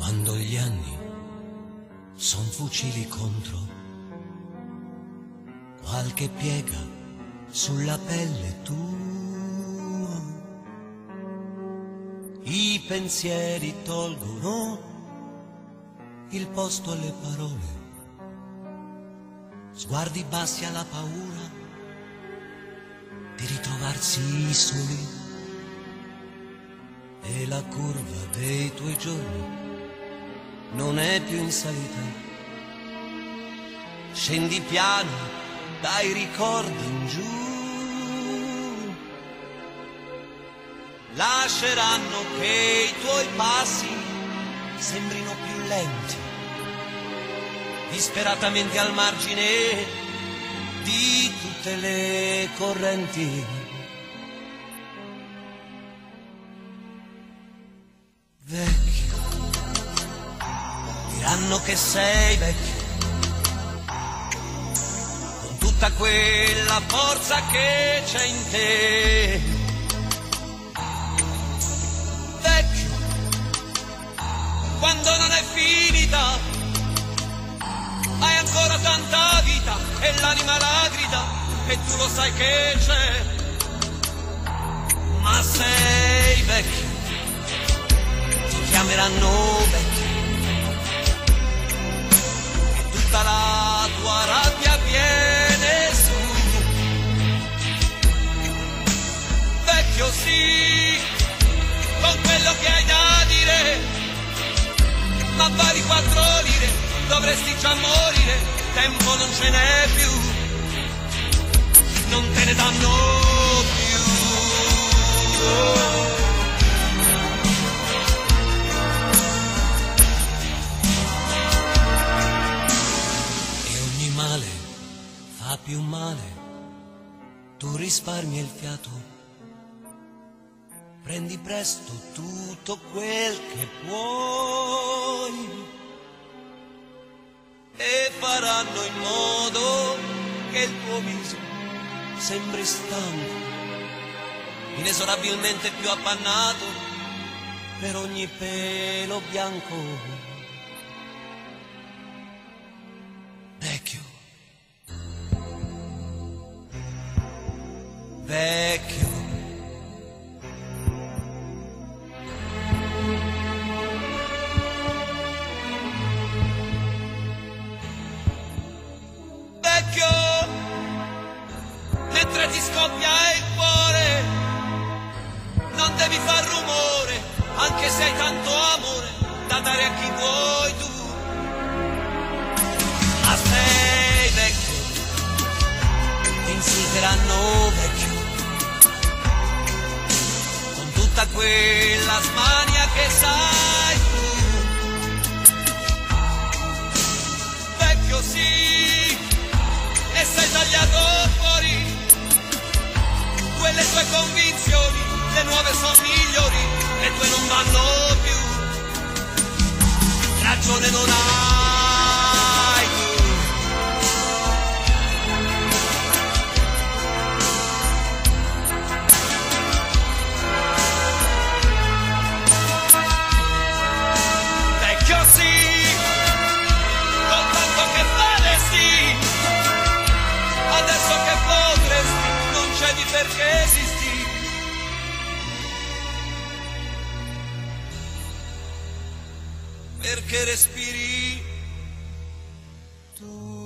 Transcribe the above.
Quando gli anni son fucili contro, qualche piega sulla pelle tua, i pensieri tolgono il posto alle parole, sguardi bassi alla paura di ritrovarsi soli, e la curva dei tuoi giorni non è più in salita, scendi piano dai ricordi in giù, lasceranno che i tuoi passi sembrino più lenti, disperatamente al margine di tutte le correnti. Vecchio, diranno che sei vecchio, con tutta quella forza che c'è in te. Vecchio, quando non è finita, hai ancora tanta vita e l'anima la grida, e tu lo sai che c'è. Ma sei vecchio, ti chiameranno vecchio, e tutta la tua rabbia viene su. Vecchio sì, con quello che hai da dire, ma vari 4 lire dovresti già morire, tempo non ce n'è più, non te ne danno più. E ogni male fa più male, tu risparmi il fiato, prendi presto tutto quel che puoi, e faranno in modo che il tuo viso sembri stanco, inesorabilmente più appannato per ogni pelo bianco. Vecchio, vecchio, mentre ti scoppia il cuore, non devi far rumore, anche se hai tanto amore da dare a chi vuoi tu. Ma sei vecchio, ti insulteranno vecchio, con tutta quella smania che sai tu. Vecchio sì, e sei tagliato fuori, quelle tue convinzioni, le nuove sono migliori, le tue non vanno più, ragione non hai tu. Vecchio sì, con tanto che faresti, adesso che potresti, non c'è di perché esisti. Perché respiri tu.